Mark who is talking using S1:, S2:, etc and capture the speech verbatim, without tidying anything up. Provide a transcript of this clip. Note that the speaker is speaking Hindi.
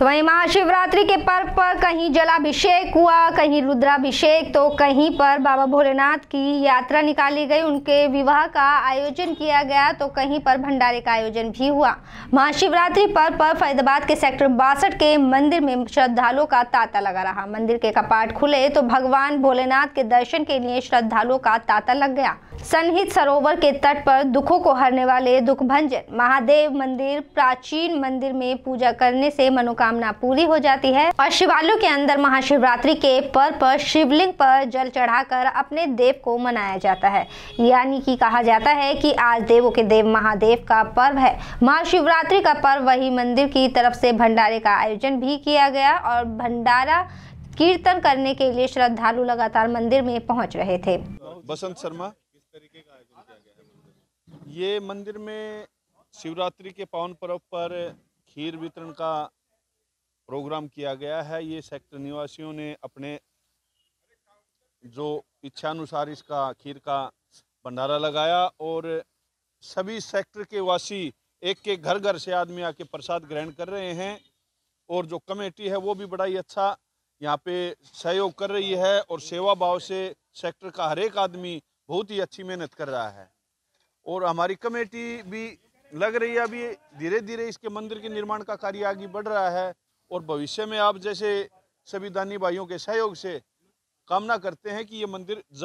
S1: तो वहीं महाशिवरात्रि के पर्व पर कहीं जलाभिषेक हुआ, कहीं रुद्राभिषेक, तो कहीं पर बाबा भोलेनाथ की यात्रा निकाली गई, उनके विवाह का आयोजन किया गया, तो कहीं पर भंडारे का आयोजन भी हुआ। महाशिवरात्रि पर्व पर फरीदाबाद के सेक्टर बासठ के मंदिर में श्रद्धालुओं का तांता लगा रहा। मंदिर के कपाट खुले तो भगवान भोलेनाथ के दर्शन के लिए श्रद्धालुओं का तांता लग गया। सन्निहित सरोवर के तट पर दुखों को हरने वाले दुखभंजन महादेव मंदिर, प्राचीन मंदिर में पूजा करने से मनोकामना पूरी हो जाती है और शिवालयों के अंदर महाशिवरात्रि के पर्व पर शिवलिंग पर जल चढ़ाकर अपने देव को मनाया जाता है। यानी कि कहा जाता है कि आज देवों के देव महादेव का पर्व है। महाशिवरात्रि का पर्व वही मंदिर की तरफ से भंडारे का आयोजन भी किया गया और भंडारा कीर्तन करने के लिए श्रद्धालु लगातार मंदिर में पहुंच रहे थे।
S2: बसंत शर्मा, तरीके का आयोजन किया गया है? ये मंदिर में शिवरात्रि के पावन पर्व पर खीर वितरण का प्रोग्राम किया गया है। ये सेक्टर निवासियों ने अपने जो इच्छानुसार इसका खीर का भंडारा लगाया और सभी सेक्टर के वासी एक एक घर घर से आदमी आके प्रसाद ग्रहण कर रहे हैं और जो कमेटी है वो भी बड़ा ही अच्छा यहाँ पे सहयोग कर रही है और सेवा भाव से सेक्टर का हर एक आदमी बहुत ही अच्छी मेहनत कर रहा है और हमारी कमेटी भी लग रही है। अभी धीरे धीरे इसके मंदिर के निर्माण का कार्य आगे बढ़ रहा है और भविष्य में आप जैसे सभी दानी भाइयों के सहयोग से कामना करते हैं कि ये मंदिर